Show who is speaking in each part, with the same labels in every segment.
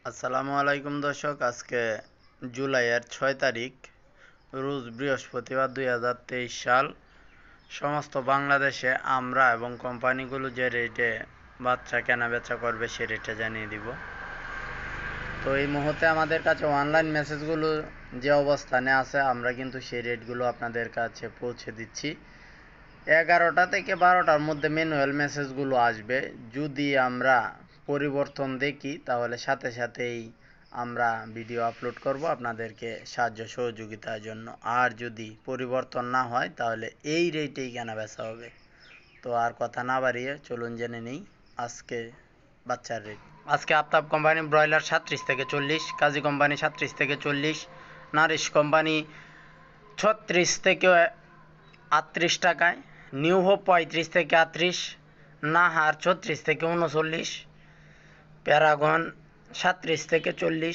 Speaker 1: আসসালামু আলাইকুম দর্শক, আজকে জুলাইয়ের 6 তারিখ, রোজ বৃহস্পতিবার 2023 সাল। সমস্ত বাংলাদেশে আমরা এবং কোম্পানিগুলো যে রেটে বাচ্চা কেনা বেচা করবে সে রেটে জানিয়ে দিব। তো এই মুহূর্তে আমাদের কাছে অনলাইন মেসেজগুলো যে অবস্থানে আছে আমরা কিন্তু সেই রেটগুলো আপনাদের কাছে পৌঁছে দিচ্ছি। 11টা থেকে 12টার মধ্যে ম্যানুয়াল মেসেজগুলো আসবে। যদি আমরা পরিবর্তন দেখি তাহলে সাথে সাথেই আমরা ভিডিও আপলোড করব আপনাদেরকে সাহায্য সহযোগিতার জন্য। আর যদি পরিবর্তন না হয় তাহলে এই রেটেই কেনাবেচা হবে। তো আর কথা না বাড়িয়ে চলুন জেনে নিই আজকে বাচ্চার রেট। আজকে আফতাব কোম্পানি ব্রয়লার 37 থেকে 40, কাজী কোম্পানি 37 থেকে 40, নারিশ কোম্পানি 36 থেকে 38 টাকায়, নিউ হোপ 35 থেকে 38, নাহার 36 থেকে 39, প্যারাগন 37 থেকে 40,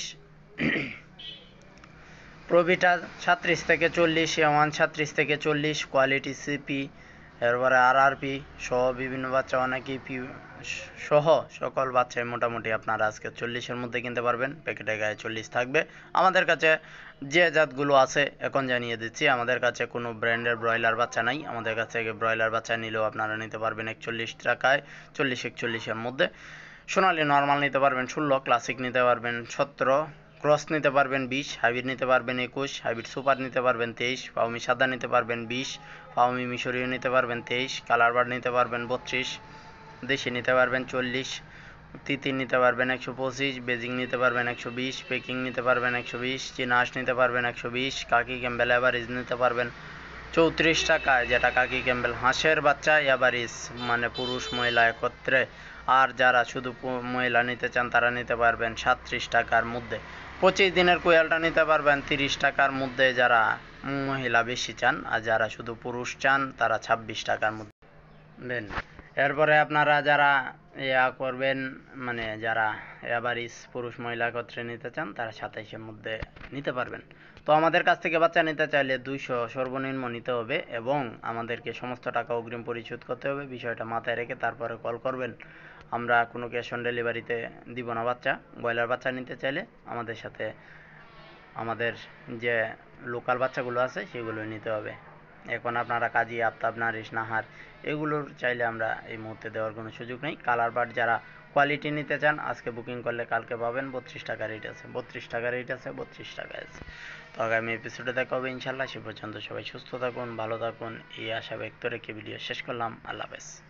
Speaker 1: প্রভিটা 37 থেকে 40, এওয়ান 37 থেকে 40, কোয়ালিটি সিপি, এরপরে আরআরপি সহ বিভিন্ন বাচ্চা অনেকেই সহ সকল বাচ্চাই মোটামুটি আপনারা আজকে 40-এর মধ্যে কিনতে পারবেন। প্যাকেটে গায়ে 40 থাকবে। আমাদের কাছে যে জাতগুলো আছে এখন জানিয়ে দিচ্ছি। আমাদের কাছে কোনো ব্র্যান্ডের ব্রয়লার বাচ্চা নাই। আমাদের কাছ থেকে ব্রয়লার বাচ্চা নিলেও আপনারা নিতে পারবেন 41 টাকায়, 40-41-এর মধ্যে। সোনালি নর্মাল নিতে পারবেন 16, ক্লাসিক নিতে পারবেন 17, ক্রস নিতে পারবেন 20, হাইব্রিড নিতে পারবেন 21, হাইব্রিড সুপার নিতে পারবেন 23, ফাউমি সাদা নিতে পারবেন 20, ফাউমি মিশরীয় নিতে পারবেন 23, কালার বার্ড নিতে পারবেন 32, দেশি নিতে পারবেন 40, তিতির নিতে পারবেন 125, বেজিং নিতে পারবেন 120, পেকিং নিতে পারবেন 120, চীনাহাঁস নিতে পারবেন 120, কাকি ক্যাম্বেল এভারেজ নিতে পারবেন 34 টাকায়, যেটা কাকি ক্যাম্বেল হাঁসের বাচ্চা এভারেজ মানে পুরুষ মহিলা একত্রে। আর যারা শুধু মহিলা নিতে চান তারা নিতে পারবেন 37 টাকার মধ্যে। 25 দিনের কোয়ালটা নিতে পারবেন 30 টাকার মধ্যে যারা মহিলা বেশি চান, আর যারা শুধু পুরুষ চান তারা 26 টাকার মধ্যে দেন। এরপরে আপনারা যারা করবেন মানে যারা এভারেজ পুরুষ মহিলা একত্রে নিতে চান তারা 27-এর মধ্যে নিতে পারবেন। তো আমাদের কাছ থেকে বাচ্চা নিতে চাইলে 200 সর্বনিম্ন নিতে হবে এবং আমাদেরকে সমস্ত টাকা অগ্রিম পরিশোধ করতে হবে। বিষয়টা মাথায় রেখে তারপরে কল করবেন। আমরা কোনো ক্যাশ অন ডেলিভারিতে দিব না বাচ্চা। ব্রয়লার বাচ্চা নিতে চাইলে আমাদের সাথে আমাদের যে লোকাল বাচ্চাগুলো আছে সেগুলো নিতে হবে। এখন আপনারা কাজী, আফতাব, নারিশ, নাহার এগুলোর চাইলে আমরা এই মুহূর্তে দেওয়ার কোনো সুযোগ নেই। কালার বার্ড যারা কোয়ালিটি নিতে চান আজকে বুকিং করলে কালকে পাবেন। 32 টাকা রেট আছে, 32 টাকা রেট আছে, 32 টাকা আছে। তো আগামী এপিসোডে দেখা হবে ইনশাল্লাহ। সে পর্যন্ত সবাই সুস্থ থাকুন, ভালো থাকুন এই আশা ব্যক্ত রেখে ভিডিও শেষ করলাম। আল্লাহ হাফেজ।